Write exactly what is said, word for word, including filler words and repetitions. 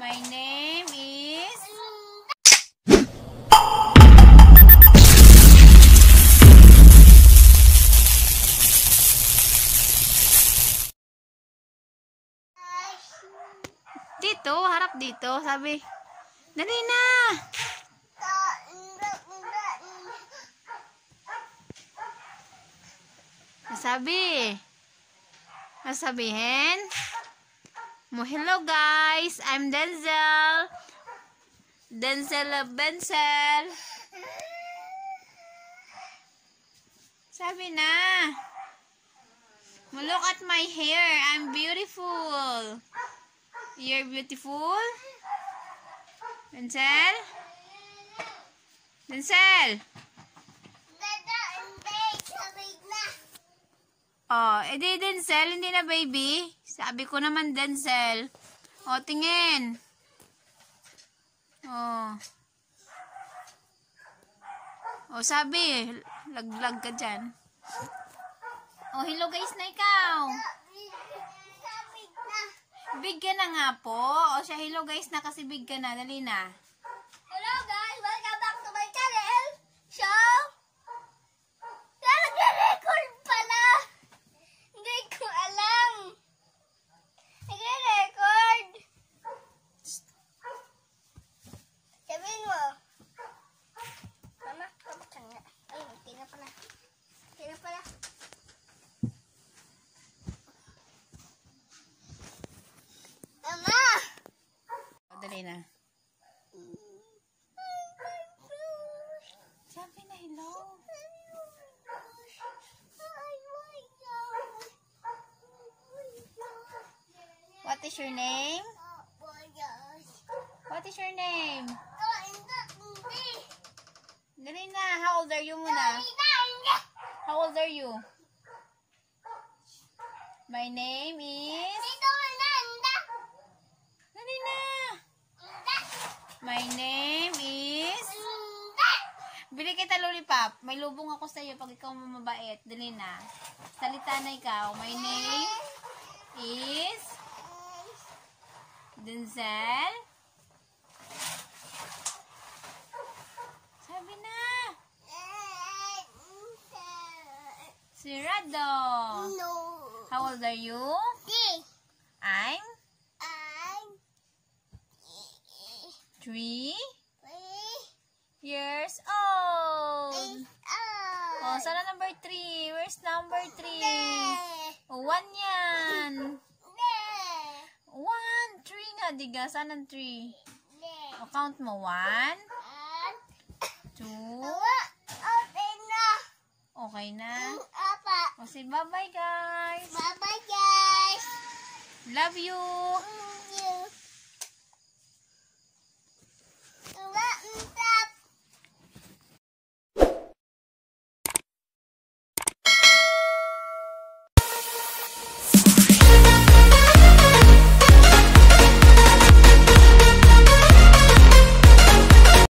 My name is... Dito, harap dito, sabi. Dali na! Sabi. Sabihin mo, hello guys, I'm Denzel. Denzel of Denzel. Sabi na. Look at my hair, I'm beautiful. You're beautiful? Denzel? Denzel? Oh, edi Denzel, hindi na baby. Sabi ko naman Denzel. Oh, tingin. Oh. Oh, sabi. Laglag ka dyan. Oh, hello guys na ikaw. Big ka na nga po. O siya, hello guys na kasi big ka na. Dali na. Hello guys, welcome back to my channel. So, nag-record pala. Hindi ko alam. Nag-record. Sabihin mo. Mama, kamutan nga. Ay, hindi na pala. Hindi na pala. Mama! O, dali na. Sabi na hello. What is your name? What is your name? Dali na. How old are you muna? How old are you? My name is... Dali na. My name is... Bili kita lollipop. May lubong ako sa iyo pag ikaw mamabait. Dali na. Salita na ikaw. My name is... Denzel. Sabi na. Sirado. No. How old are you? Three. I'm I'm three three. years old. Eight. Oh, sana number three? Where's number three? There. Oh, one yan. There. One. Three nga, diga. Sana three? There. O, count mo. One, And two. awa. Okay na. Okay na. Apa. O, say bye-bye, guys. Bye bye guys. Love you. Mm.